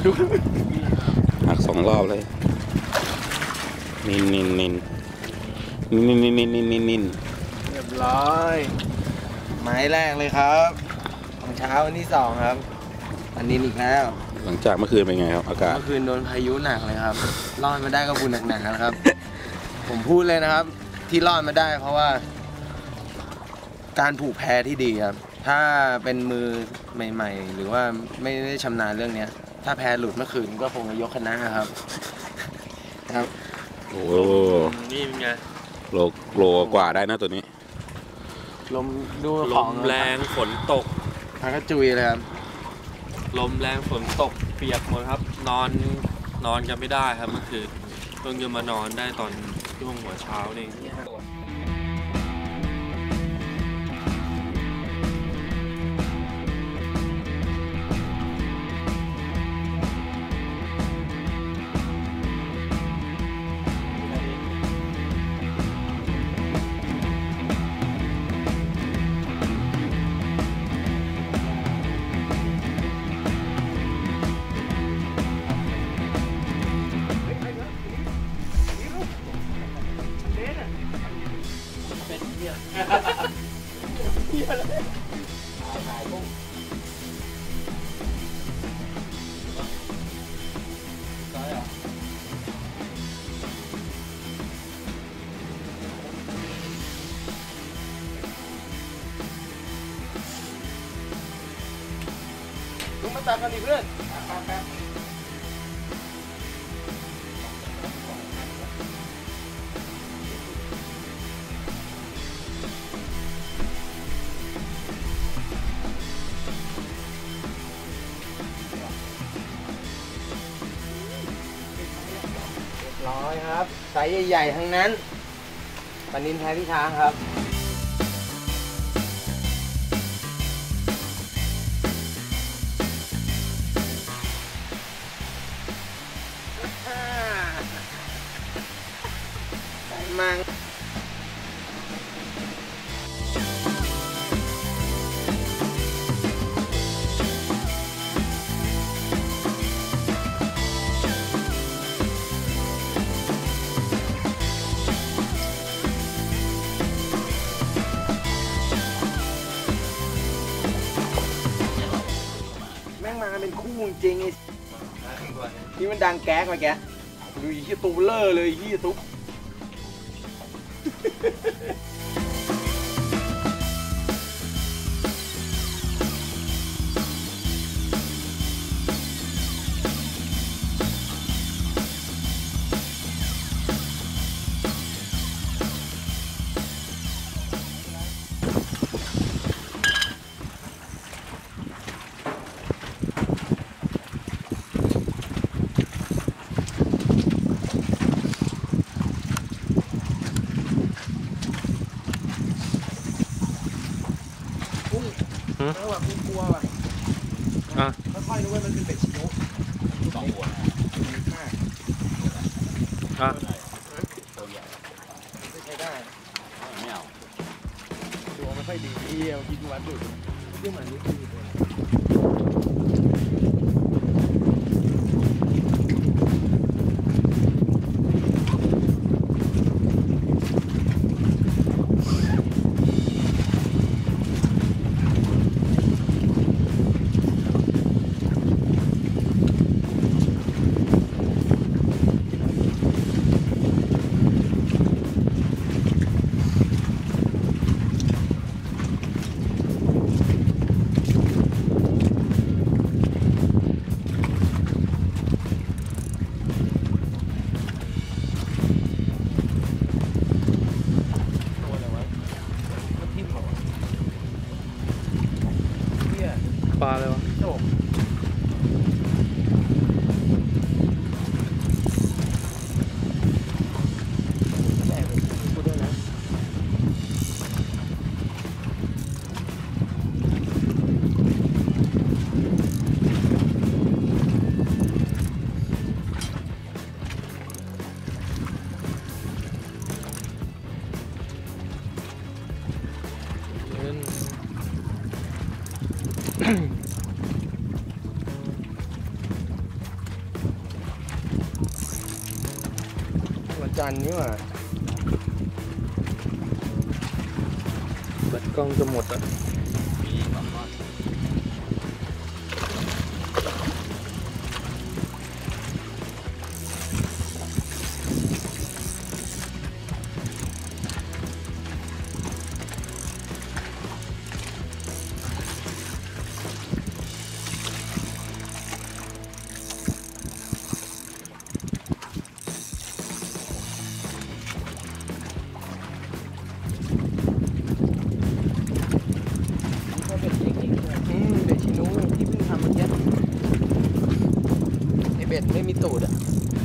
หัก2 รอบเลยนินเรียบร้อยไม้แรกเลยครับของเช้าวันที่2ครับอันนี้อีกแล้วหลังจากเมื่อคืนเป็นไงครับอากาศเมื่อคืนโดนพายุหนักเลยครับรอดมาได้ก็บุญหนักๆนะครับ ผมพูดเลยนะครับที่รอดมาได้เพราะว่าการผูกแพที่ดีครับถ้าเป็นมือใหม่ๆหรือว่าไม่ได้ชำนาญเรื่องนี้ถ้าแพหลุดเมื่อคืนก็คงจะยกคณะครับครับโอ้นี่เป็นไงโลกว่าได้นะตัวนี้ลมดูลมแรงฝนตกพักจุยเลยครับลมแรงฝนตกเปียกหมดครับนอนกันไม่ได้ครับเมื่อคืนเพิ่งจะมานอนได้ตอนช่วงหัวเช้าเองลุกมาตักกันดิเพื่อนร้อยครับไซส์ใหญ่ๆทั้งนั้นปลานิลแท้พี่ช้างครับใส่มังมาเป็นคู่จริงไอ้ที่มันดังแก๊กมาแกดูยี่ตูเลอร์เลยยี่ตุ๊กแล้วแบบกลัวว่ะค่อยๆนึกว่ามันเป็นเป็ดชิโนะ2 หัวมากตัวใหญ่ไม่ใช่ได้ไม่เอาตัวไม่ค่อยดีเที่ยวกินวันดุเที่ยวเหมือนนี้ดีเลยปลาเลยวะจันทร์นี่หว่าแบตกล้องจะหมดอ่ะเบ็ดชินูที่เพิ่งทำเมื่อกี้ไอเบ็ดไม่มีตูดอ่ะ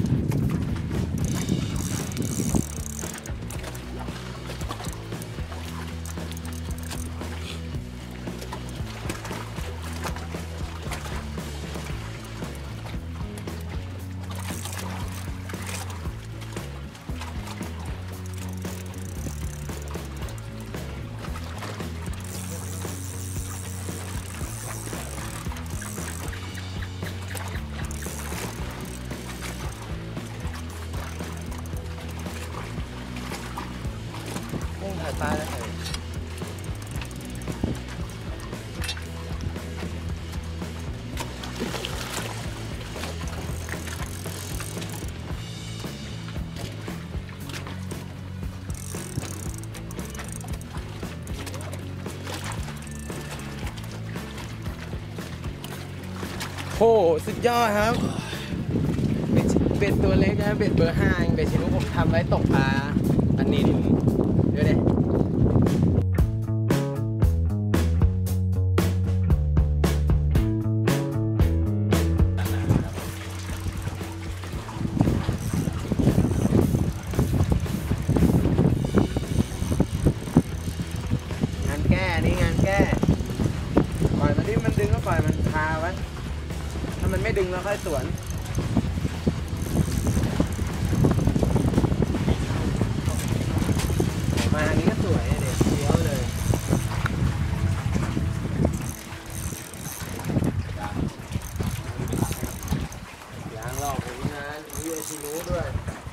ถ่ายปลาแล้วถ่ายโอ้สุดยอดครับเบ็ดตัวเล็กนะเบ็ดเบอร์ 5เองเบ็ดชินุผมทำไว้ตกปลาอันนินเดี๋ยวดิงานแก้นี่งานแก้ปล่อยมันที่มันดึงก็ปล่อยมันคาไว้ถ้ามันไม่ดึงเราค่อยสวนมาอันนี้ก็สวยเด็ดเลี้ยวเลยยางหลอกผมนะมีไอชินูด้วย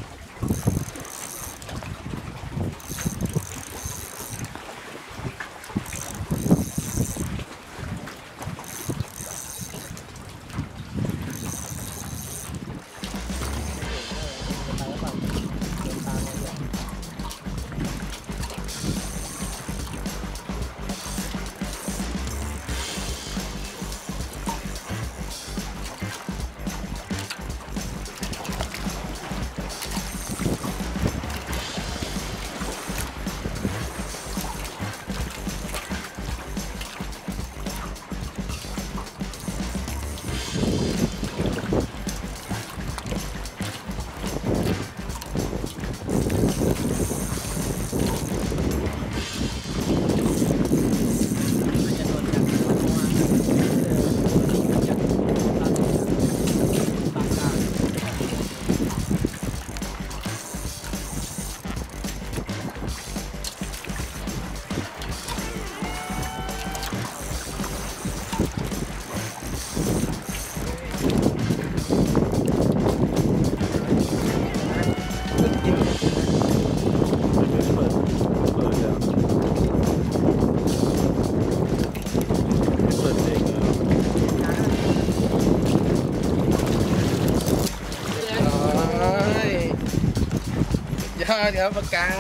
ยอดครับปากกา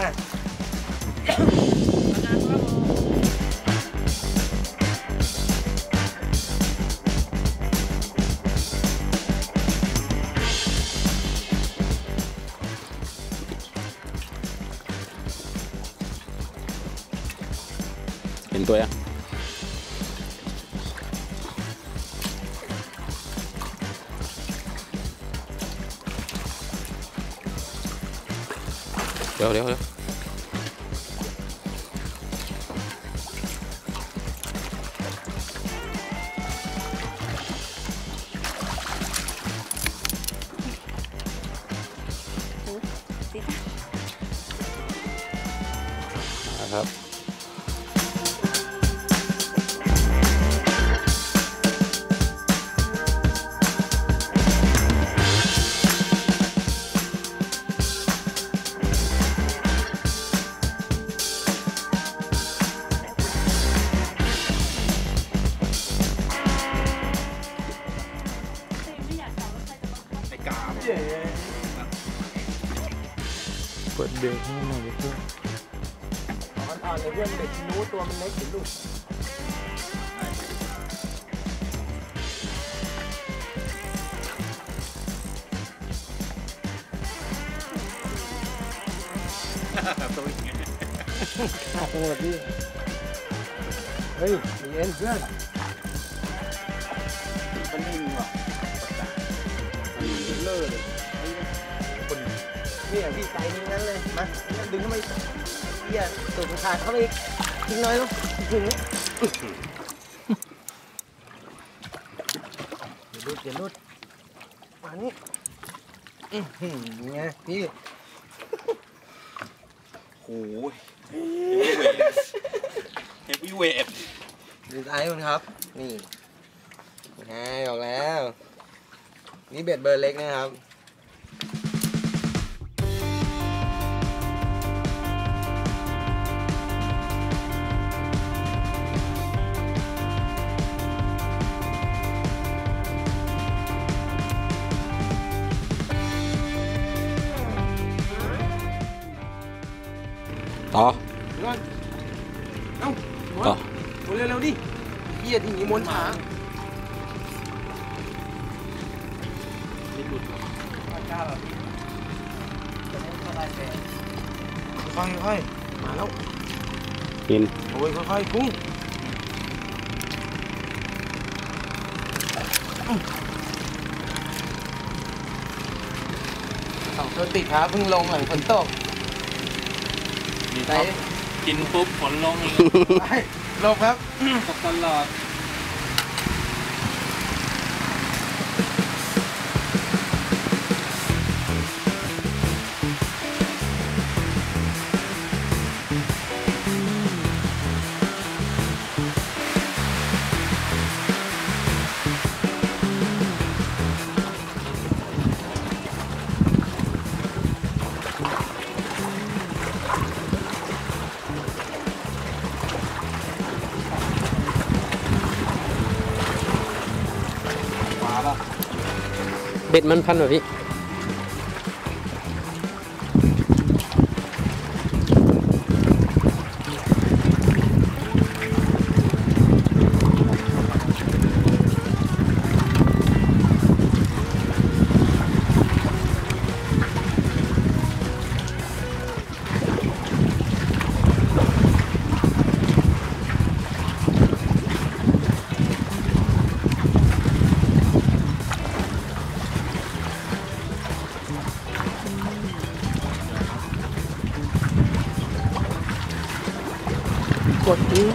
เห็นตัวยังเดี๋ยวครับเบรกให้หน่อยเพื่อนอ่อนๆเลยเพื่อนเด็กนู้ตัวมันเล็กอยู่ลูกขาดหมดดิเฮ้ยเย็นเพื่อนมันนิ่งว่ะมันเลิศเลยคนเนี่ยพี่ใจนี้นั้นเลยมาดึงเข้ามาเหี้ยตัวสุดท้ายเข้าไปอีกทิ้งน้อยลูกถึงอย่าลุดมานี่ไงพี่โอ้ยเฮฟวี่เวทดีไซน์มันครับนี่ไงออกแล้วนี่เบ็ดเบอร์เล็กนะครับต่อเอ้าต่อเร็วๆดิเฮียทีนี้ม้วนช้าไม่หลุดหรอกค่อยๆมาแล้วกินโอ้ยค่อยๆพุ่งสองตัวติดครับเพิ่งลงหลังฝนตกมีท็อปกินปุ๊บฝนลงอีกไปลงครับตกตลอดเบ็ดมันพันเหรอพี่กดนี้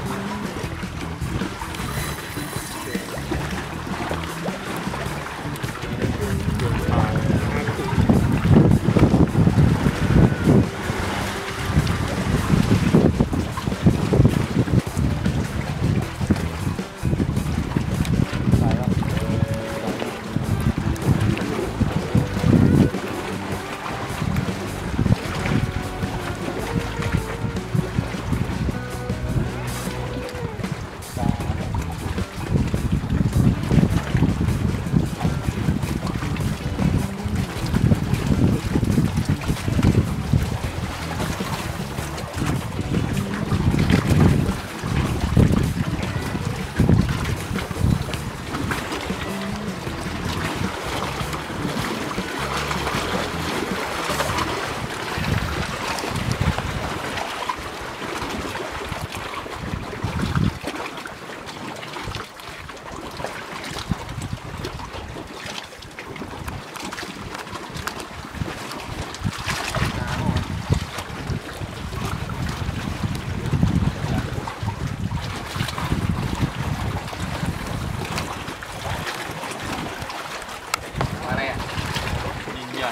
ยิ่งใหญ่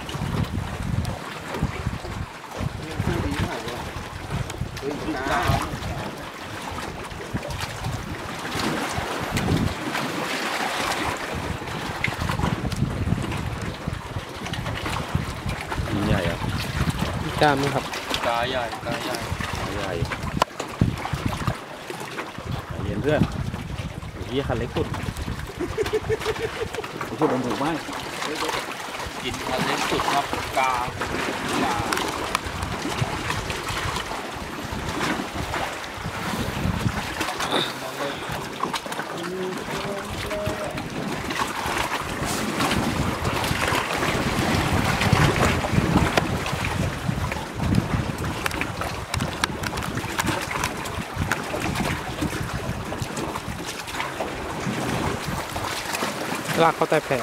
ยิงใหญ่อ่ะกล้ามไหมครับตาใหญ่ตาใหญ่ใหญ่เย็นเพื่อนที่คันเล็กสุดพูดผมถูกไหมกินคันเล็กสุดครับกาลากเข้าใต้แผล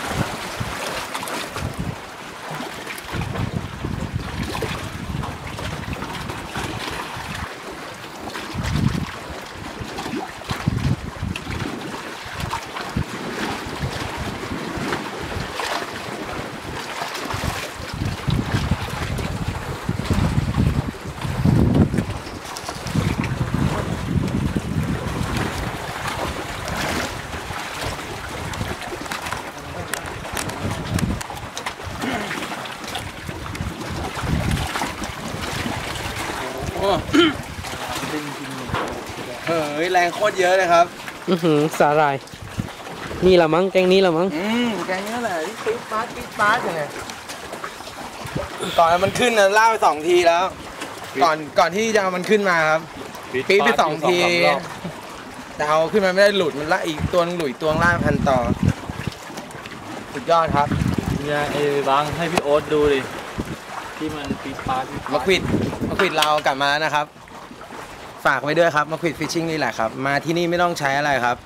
เฮ้ยแรงโคตรเยอะเลยครับสาหร่ายนี่ละมั้งแกงนี้ละมั้งแกงนี้แหละที่ปี๊ดป๊าดอย่างเงี้ยก่อนมันขึ้นนะล่าไป2 ทีแล้ว ก่อนที่จะเอามันขึ้นมาครับปี๊ดไป2 ทีแต่เอาขึ้นมาไม่ได้หลุดมันละอีกตัวนึงหลุดตัวล่าพันต่อสุดยอดครับเนี่ยบางให้พี่โอ๊ตดูดิที่มันปีปาร์ตมะขวิดเรากลับมาแล้วนะครับฝากไว้ด้วยครับมะขวิดฟิชชิ่งนี่แหละครับมาที่นี่ไม่ต้องใช้อะไรครับ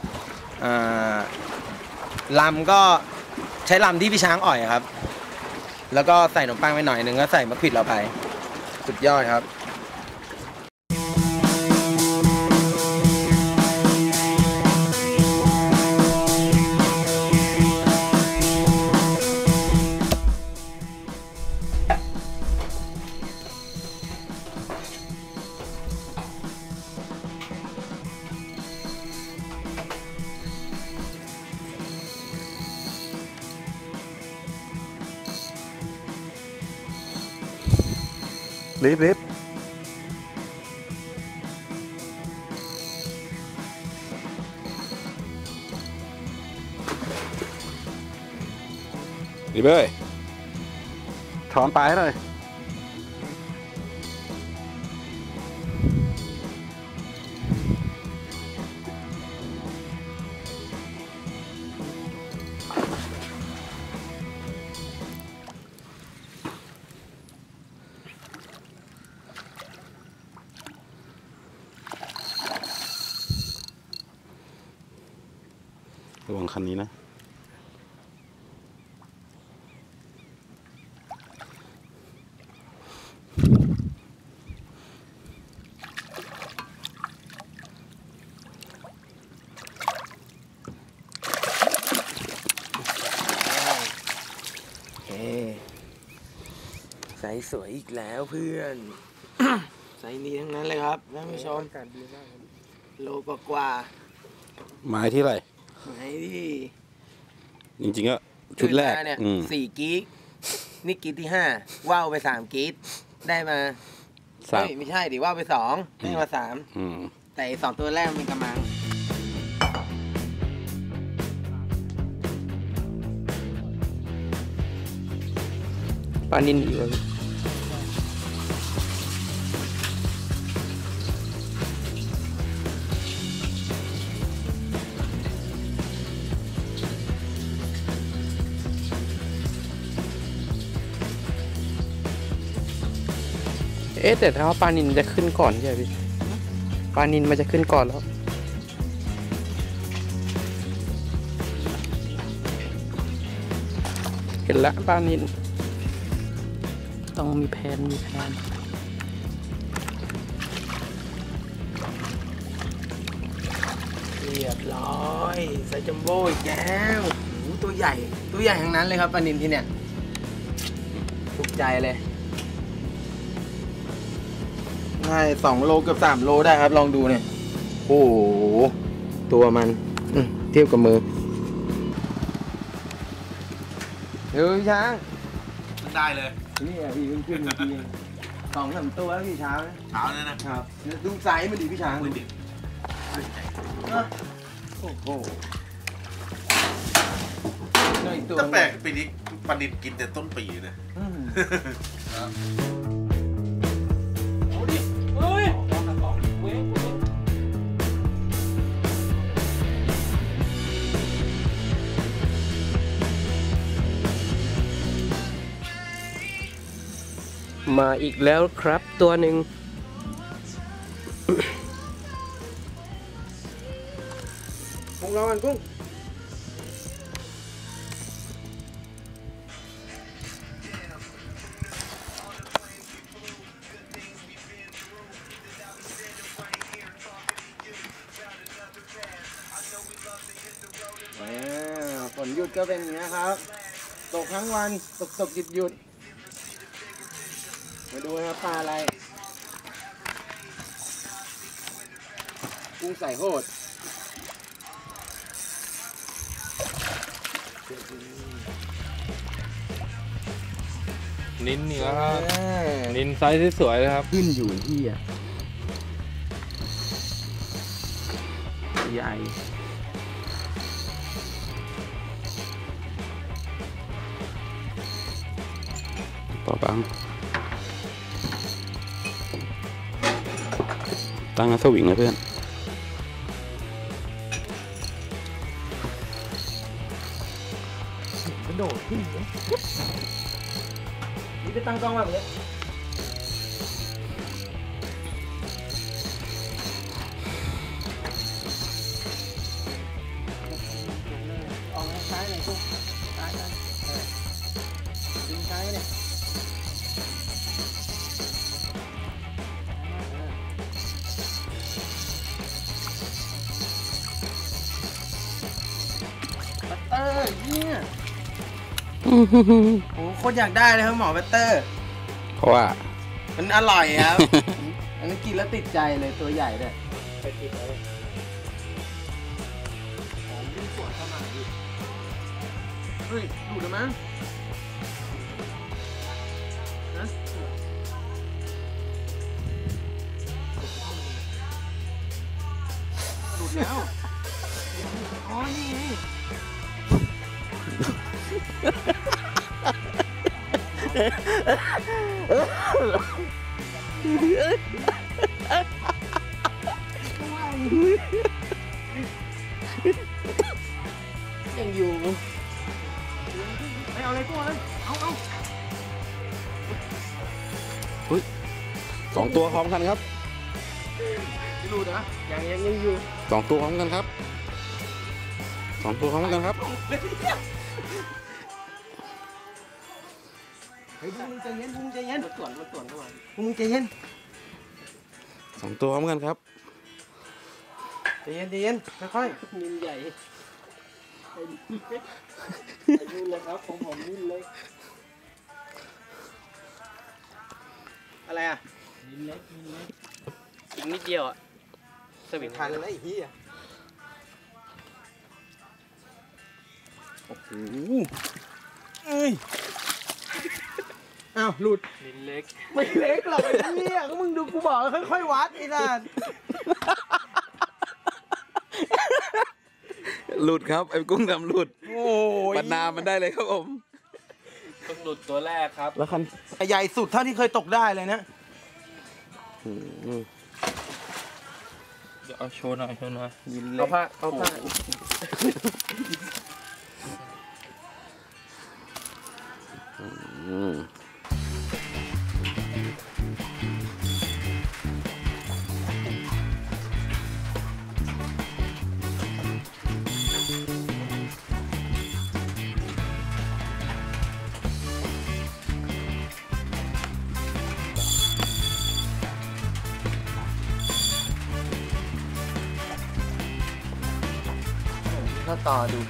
ลำก็ใช้ลำที่พี่ช้างอ่อยครับแล้วก็ใส่ขนมปังไปหน่อยนึงก็ใส่มะขวิดเราไปสุดยอดครับลิฟเบ้ยถอนปลายเลยระวังคันนี้นะไซส์สวยอีกแล้วเพื่อน ไซส์นี้ทั้งนั้นเลยครับท่านผู้ชมโลกว่าไม้ที่ไรไม้ที่จริงๆก็ชุดแรกเนี่ย4 กิ๊กนี่กิ๊กที่5ว่าวไป3 กิ๊กได้มาไม่ใช่ดิว่าวไป2ได้มา3แต่2 ตัวแรกมันเป็นกำมังปลานินอยู่แต่ถ้าปลานินจะขึ้นก่อนใช่ไหมพี่ปลานินมันจะขึ้นก่อนแล้วเห็นแล้วปลานินต้องมีแผนเรียบร้อยใส่จัมโบ้อีกแล้วตัวใหญ่ทั้งนั้นเลยครับปลานินที่เนี่ยถูกใจเลยใช่2 โลเกือบ3 โลได้ครับลองดูเนี่ยโอ้โหตัวมันเทียบกับมือเดี๋ยวพี่ช้างได้เลยนี่อ่ะพี่ขึ้นเมื่อกี้2-3 ตัวแล้วพี่เช้านะครับดูไซส์มันดีพี่ช้างดูโอ้โหแต่แปลกปีนี้ปลานินกินแต่ต้นปีนะมาอีกแล้วครับตัวหนึ่งกุ้งรอกันกุ้งฝนหยุดก็เป็นอย่างนี้ครับตกทั้งวันตกหยุดมาดูนะครับปลาอะไรกุ้งใส่โหดนินนี่ครับนินไซส์ที่สวยเลยครับขึ้นอยู่ที่อ่ะใหญ่ต่อปั๊มตั้งสวิงเลยเพื่อนกระโดดขึ้นนี่ไปตั้งกล้องแบบนี้ออกซ้ายหน่อยปุ๊บซ้ายเลยดึงซ้ายเนี่ยบัตเตอร์เนี่ยโอ้โหโคตรอยากได้เลยครับหมอบัตเตอร์เพราะว่ามันอร่อยครับ อันนี้กินแล้วติดใจเลยตัวใหญ่ด้วยไปกินแล้วเฮ้ยดูดมั้งนะดูดแล้วอ๋อนี่ไงยังอยู่ไม่เอาอะไรตัวเลยเอาอุ้ย2 ตัวพร้อมกันครับดูนะยังอยู่2 ตัวพร้อมกันครับ2 ตัวพร้อมกันครับเฮ้ยมึงใจเย็นมึงใจเย็นรถสวนเข้ามามึงใจเย็น2 ตัวพร้อมกันครับใจเย็นค่อยๆนินใหญ่อายุเลยครับผมนินเลยอะไรอ่ะนินเล็กอีกนิดเดียวอ่ะสวิงทันแล้วไอ้เหี้ยโอ้โหเอ้ยอ้าวหลุดนินเล็กไม่เล็กหรอกไอ้เหี้ยก็มึงดูกูบอกค่อยๆวัดไอ้นั่นหลุดครับไอ้กุ้งดำหลุดโอ้ยปัดนามันได้เลยครับผมต้องหลุดตัวแรกครับแล้วคันใหญ่สุดเท่าที่เคยตกได้เลยนะเดี๋ยวเอาโชว์หน่อยเอาผ้าหน้าตาดู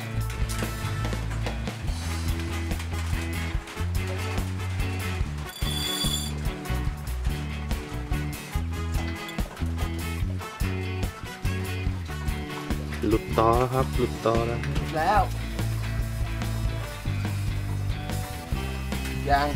หลุดต่อครับหลุดต่อแล้วยัง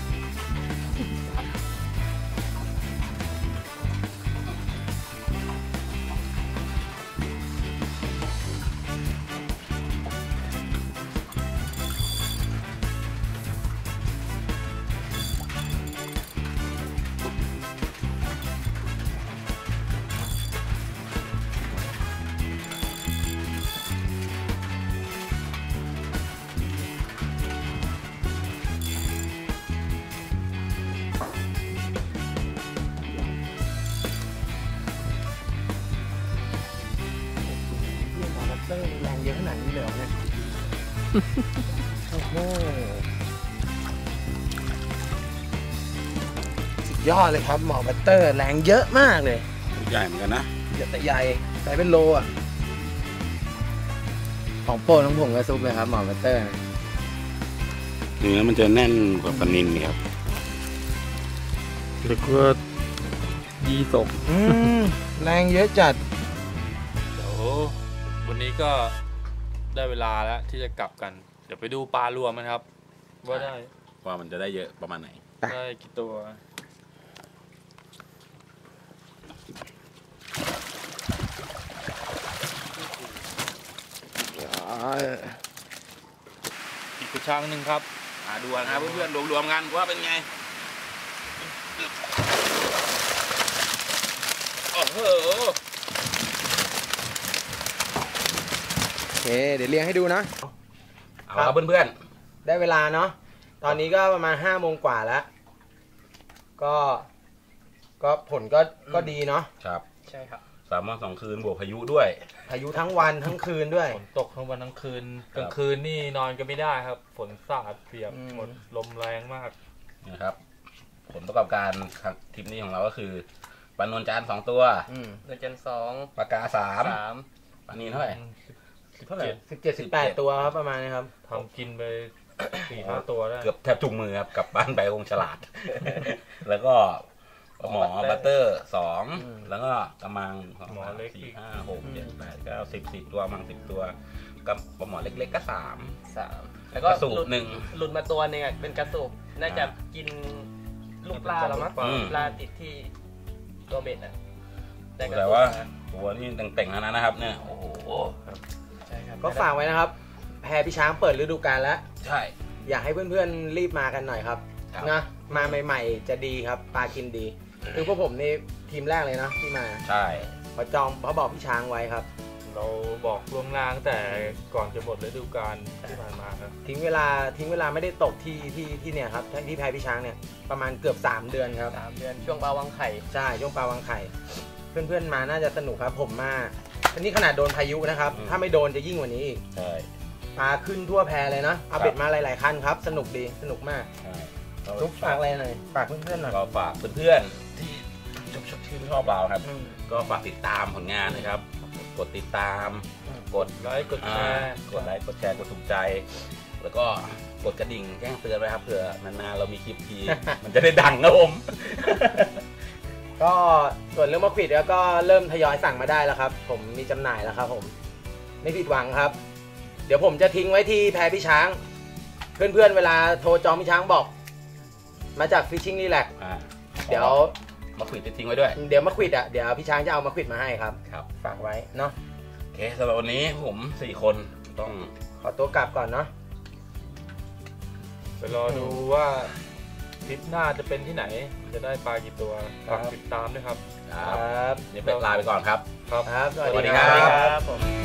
แรงเยอะขนาดนี้เลยเหรอเนี่ย โอ้โหสุดยอดเลยครับหมอบัตเตอร์แรงเยอะมากเลยใหญ่เหมือนกันนะแต่ใหญ่ใส่เป็นโลอ่ะของโปรดของผมก็ซุปเลยครับหมอบัตเตอร์เนื้อมันจะแน่นกว่าปลานิลครับแล้วก็ยี่สกแรงเยอะจัดเดี๋ยววันนี้ก็ได้เวลาแล้วที่จะกลับกัน เดี๋ยวไปดูปลารวมกันครับ ว่าได้ว่ามันจะได้เยอะประมาณไหนได้กี่ตัวอีกกระชังหนึ่งครับมาดูนะครับเพื่อนๆรวมๆกันว่าเป็นไงโอ้โหโอเคเดี๋ยวเรียงให้ดูนะเอาครับเพื่อนได้เวลาเนาะตอนนี้ก็ประมาณ5 โมงกว่าแล้วก็ผลก็ดีเนาะๆครับใช่ครับ 3 วัน 2 คืนบวกพายุด้วยพายุทั้งวันทั้งคืนด้วยฝนตกทั้งวันทั้งคืนกลางคืนนี่นอนกันไม่ได้ครับ ฝนสาดเปียกหมดลมแรงมากนะครับผลประกอบการทริปนี้ของเราก็คือปลานวลจันทร์2 ตัวเดือนจันทร์2 ปลากา3ปลานิลเท่าไหร่เท่าไหร่ 17-18 ตัวครับประมาณนี้ครับทำกินไป 4-5 ตัวได้เกือบแทบจุงมือครับกลับบ้านไปคงฉลาด แล้วก็หมอบัตเตอร์2แล้วก็กระมังหมอเล็ก 4 5 6 7 8 9 10ตัวมัง10 ตัวกับหมอเล็กๆก็3 แล้วก็สูบหลุด 1 หลุดมาตัวหนึงอ่ะเป็นกระสุบน่าจะกินลูกปลาแล้วมั้งอืมปลาติดที่ตัวเบ็ดอ่ะได้กระแต่สุบว่ามาตัวนี้เต่งๆแล้วนะครับเนี่ยโอ้โหใช่ครับก็ฝากไว้นะครับ แพพี่ช้างเปิดฤดูกาลแล้วใช่อยากให้เพื่อนๆรีบมากันหน่อยครับครับนะมาใหม่ๆจะดีครับปลากินดี คือพวกผมนี่ทีมแรกเลยนะที่มาใช่เขาบอกพี่ช้างไว้ครับเราบอกล่วงหน้าตั้งแต่ก่อนจะหมดฤดูกาลที่ผ่านมาครับทิ้งเวลาไม่ได้ตกที่เนี่ยครับที่แพพี่ช้างเนี่ยประมาณเกือบ3 เดือนครับ 3 เดือนช่วงปลาวางไข่ใช่ช่วงปลาวางไข่ เพื่อนๆมาน่าจะสนุกครับผมมาอันนี้ขนาดโดนพายุนะครับ ถ้าไม่โดนจะยิ่งกว่านี้อีกใช่ปลาขึ้นทั่วแพเลยนะเอาเบ็ดมาหลายๆคันครับ สนุกดีสนุกมากใช่ทุกฝากอะไรหน่อยฝากเพื่อนๆหน่อยก็ฝากเพื่อนๆที่ชอบเราครับอืมก็ฝากติดตามผลงานนะครับ กดติดตาม กดไลค์กดแชร์กดไลค์กดแชร์กดถูกใจ แล้วก็กดกระดิ่งแจ้งเตือนไว้ครับเผื่อนานๆเรามีคลิปที มันจะได้ดังนะผมก็ส่วนเรื่องมะขวิดก็เริ่มทยอยสั่งมาได้แล้วครับ ผมมีจำหน่ายแล้วครับผมไม่ผิดหวังครับ เดี๋ยวผมจะทิ้งไว้ที่แพพี่ช้าง เพื่อนๆเวลาโทรจองพี่ช้างบอก มาจาก Fishing Relax เดี๋ยวมาคุยทิ้งไว้ด้วยมะขวิดเดี๋ยวพี่ช้างจะเอามะขวิดมาให้ครับครับฝากไว้เนาะโอเคสำหรับวันนี้ผม4 คนต้องขอตัวกลับก่อนเนาะไปรอดูว่าทริปหน้าจะเป็นที่ไหน จะได้ปลากี่ตัวฝากติดตามด้วยครับเดี๋ยวไปลาไปก่อนครับครับครับสวัสดีครับผม